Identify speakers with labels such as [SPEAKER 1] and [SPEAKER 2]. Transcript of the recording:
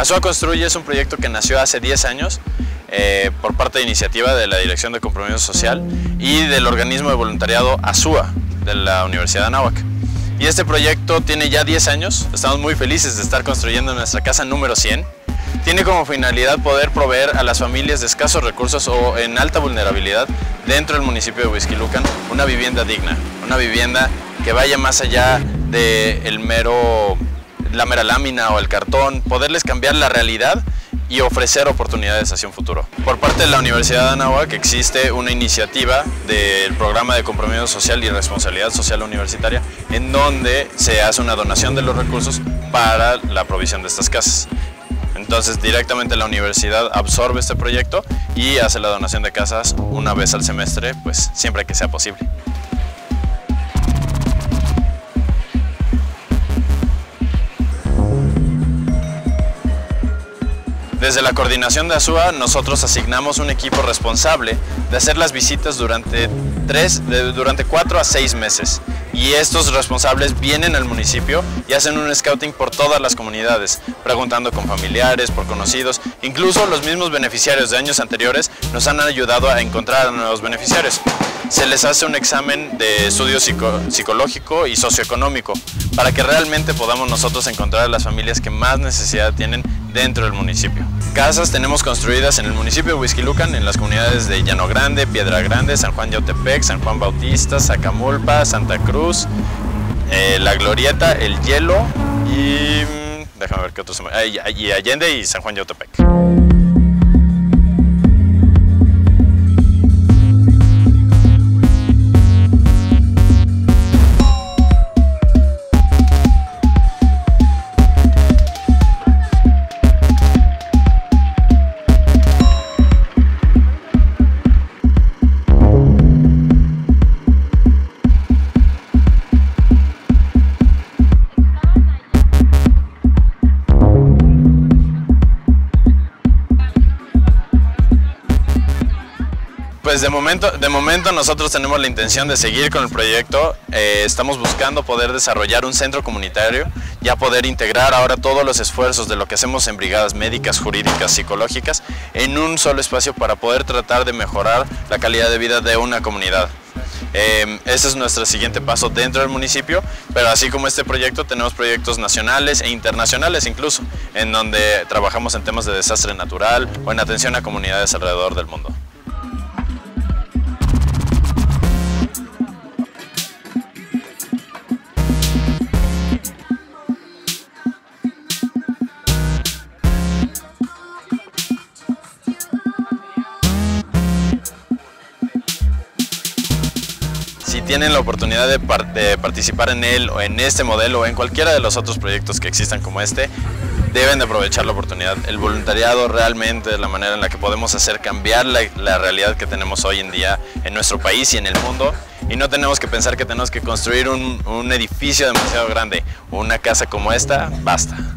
[SPEAKER 1] Azúa Construye es un proyecto que nació hace 10 años por parte de iniciativa de la Dirección de Compromiso Social y del organismo de voluntariado Azúa de la Universidad de Anáhuac. Y este proyecto tiene ya 10 años, estamos muy felices de estar construyendo nuestra casa número 100. Tiene como finalidad poder proveer a las familias de escasos recursos o en alta vulnerabilidad dentro del municipio de Huixquilucan una vivienda digna, una vivienda que vaya más allá de la mera lámina o el cartón, poderles cambiar la realidad y ofrecer oportunidades hacia un futuro. Por parte de la Universidad de Anáhuac existe una iniciativa del Programa de Compromiso Social y Responsabilidad Social Universitaria en donde se hace una donación de los recursos para la provisión de estas casas. Entonces directamente la universidad absorbe este proyecto y hace la donación de casas una vez al semestre, pues siempre que sea posible. Desde la coordinación de Azúa, nosotros asignamos un equipo responsable de hacer las visitas durante 4 a 6 meses. Y estos responsables vienen al municipio y hacen un scouting por todas las comunidades, preguntando con familiares, por conocidos. Incluso los mismos beneficiarios de años anteriores nos han ayudado a encontrar a nuevos beneficiarios. Se les hace un examen de estudio psicológico y socioeconómico para que realmente podamos nosotros encontrar a las familias que más necesidad tienen dentro del municipio. Casas tenemos construidas en el municipio de Huixquilucan, en las comunidades de Llano Grande, Piedra Grande, San Juan Yautepec, San Juan Bautista, Zacamulpa, Santa Cruz, La Glorieta, El Hielo y déjame ver qué otros, y Allende y San Juan Yautepec. Pues de momento nosotros tenemos la intención de seguir con el proyecto. Estamos buscando poder desarrollar un centro comunitario, ya poder integrar ahora todos los esfuerzos de lo que hacemos en brigadas médicas, jurídicas, psicológicas en un solo espacio para poder tratar de mejorar la calidad de vida de una comunidad. Ese es nuestro siguiente paso dentro del municipio, pero así como este proyecto tenemos proyectos nacionales e internacionales incluso, en donde trabajamos en temas de desastre natural o en atención a comunidades alrededor del mundo. Si tienen la oportunidad de participar en él o en este modelo o en cualquiera de los otros proyectos que existan como este, deben de aprovechar la oportunidad. El voluntariado realmente es la manera en la que podemos hacer cambiar la realidad que tenemos hoy en día en nuestro país y en el mundo. Y no tenemos que pensar que tenemos que construir un edificio demasiado grande. Una casa como esta, basta.